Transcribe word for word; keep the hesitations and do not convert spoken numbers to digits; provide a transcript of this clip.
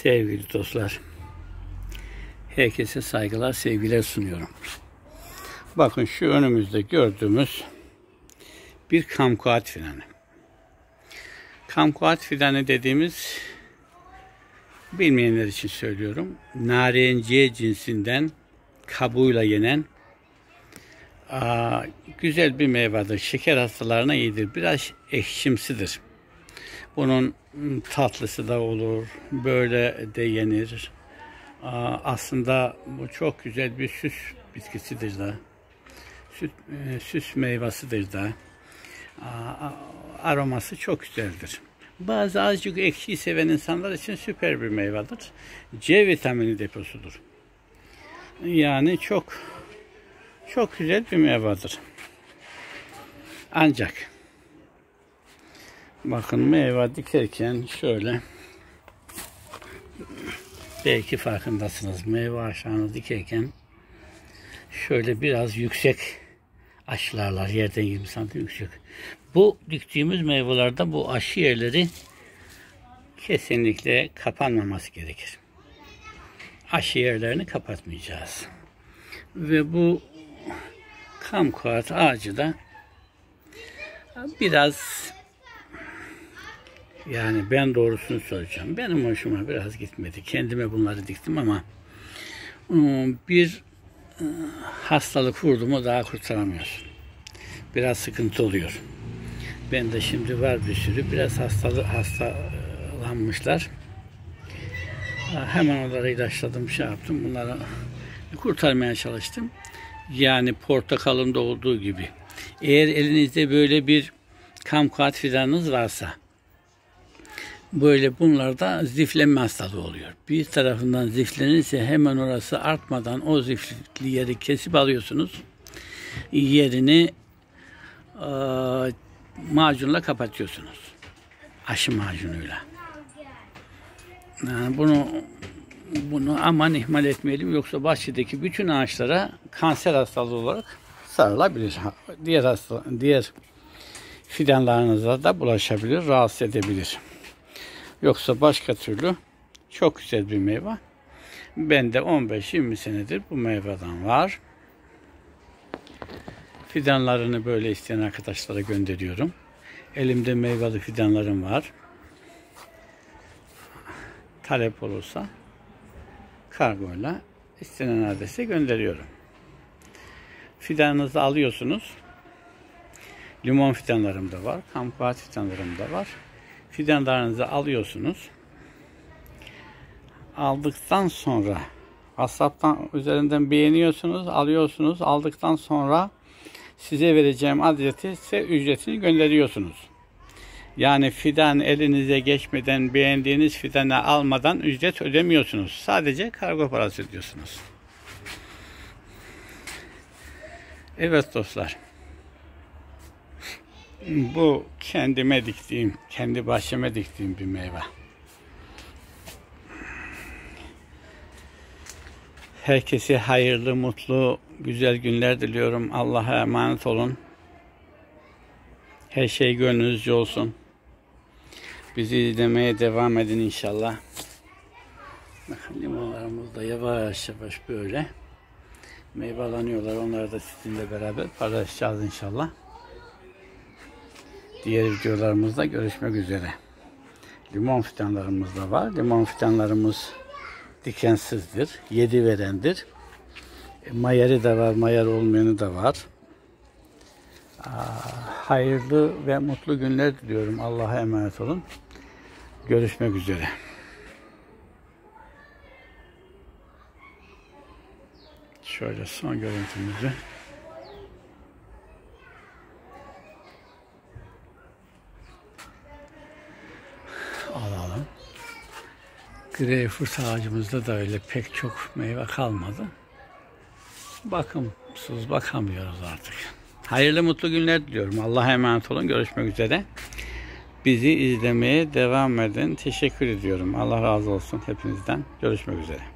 Sevgili dostlar, herkese saygılar, sevgiler sunuyorum. Bakın şu önümüzde gördüğümüz bir kumkuat fidanı. Kumkuat fidanı dediğimiz, bilmeyenler için söylüyorum, narenciye cinsinden kabuğuyla yenen aa, güzel bir meyvedir. Şeker hastalarına iyidir. Biraz ekşimsidir. Bunun tatlısı da olur, böyle de yenir. Aa, aslında bu çok güzel bir süs bitkisidir da, süs, e, süs meyvesidir da. Aa, aroması çok güzeldir. Bazı azıcık ekşiyi seven insanlar için süper bir meyvedir. C vitamini deposudur. Yani çok çok güzel bir meyvedir. Ancak bakın meyve dikerken şöyle, belki farkındasınız, meyve aşağını dikerken şöyle biraz yüksek aşılarlar, yerden yirmi santim yüksek. Bu diktiğimiz meyvelerde bu aşı yerleri kesinlikle kapanmaması gerekir. Aşı yerlerini kapatmayacağız. Ve bu kumkuat ağacı da biraz, yani ben doğrusunu söyleyeceğim, benim hoşuma biraz gitmedi. Kendime bunları diktim ama bir hastalık vurdu mu daha kurtaramıyorsun. Biraz sıkıntı oluyor. Ben de şimdi var bir sürü, biraz hastalı, hastalanmışlar. Hemen onları ilaçladım, şey yaptım. Bunları kurtarmaya çalıştım. Yani portakalında olduğu gibi. Eğer elinizde böyle bir kumkuat fidanınız varsa, böyle bunlarda ziflenme hastalığı oluyor. Bir tarafından ziflenirse hemen orası artmadan o zifli yeri kesip alıyorsunuz. Yerini e, macunla kapatıyorsunuz. Aşı macunuyla. Yani bunu bunu aman ihmal etmeyelim, yoksa bahçedeki bütün ağaçlara kanser hastalığı olarak sarılabilir. Diğer hasta, diğer fidanlarınıza da bulaşabilir, rahatsız edebilir. Yoksa başka türlü çok güzel bir meyve. Ben de on beş yirmi senedir bu meyveden var. Fidanlarını böyle isteyen arkadaşlara gönderiyorum. Elimde meyveli fidanlarım var. Talep olursa kargoyla istenen adrese gönderiyorum. Fidanınızı alıyorsunuz. Limon fidanlarım da var. Kumkuat fidanlarım da var. Fidanlarınızı alıyorsunuz. Aldıktan sonra WhatsApp'tan üzerinden beğeniyorsunuz, alıyorsunuz. Aldıktan sonra size vereceğim adresi ise ücretini gönderiyorsunuz. Yani fidan elinize geçmeden, beğendiğiniz fidanı almadan ücret ödemiyorsunuz. Sadece kargo parası ödüyorsunuz. Evet dostlar. Bu kendime diktiğim, kendi bahçeme diktiğim bir meyve. Herkese hayırlı, mutlu, güzel günler diliyorum. Allah'a emanet olun. Her şey gönlünüzce olsun. Bizi izlemeye devam edin inşallah. Bakın limonlarımız da yavaş yavaş böyle meyvelanıyorlar. Onları da sizinle beraber paylaşacağız inşallah. Diğer videolarımızda görüşmek üzere. Limon fidanlarımız da var. Limon fidanlarımız dikensizdir, yedi verendir. E, mayarı da var, mayar olmayanı da var. Aa, hayırlı ve mutlu günler diliyorum. Allah'a emanet olun. Görüşmek üzere. Şöyle son görüntümüzü alalım. Greyfurt ağacımızda da öyle pek çok meyve kalmadı. Bakımsız bakamıyoruz artık. Hayırlı mutlu günler diliyorum. Allah'a emanet olun. Görüşmek üzere. Bizi izlemeye devam edin. Teşekkür ediyorum. Allah razı olsun hepinizden. Görüşmek üzere.